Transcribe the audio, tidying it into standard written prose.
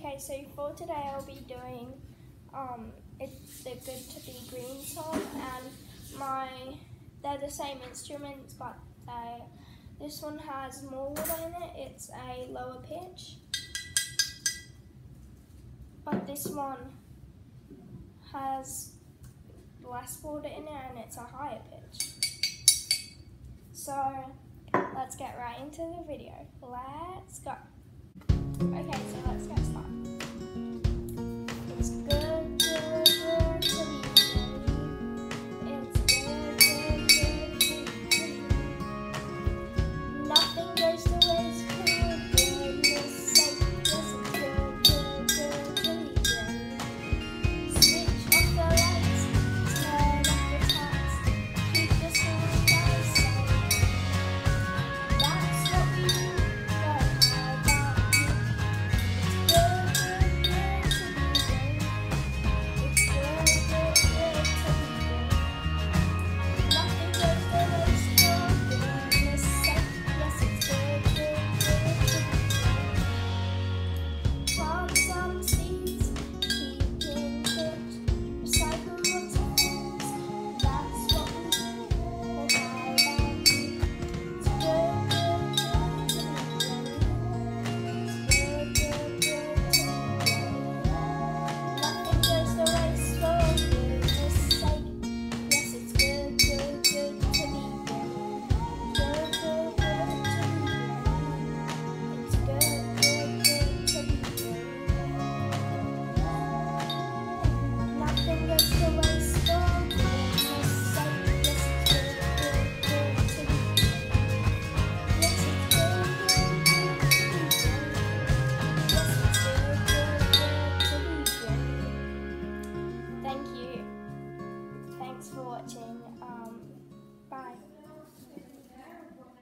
Okay, so for today I'll be doing it's the Good to Be Green song, and they're the same instruments, but this one has more water in it. It's a lower pitch, but this one has less water in it and it's a higher pitch. So let's get right into the video. Let's go. Okay, so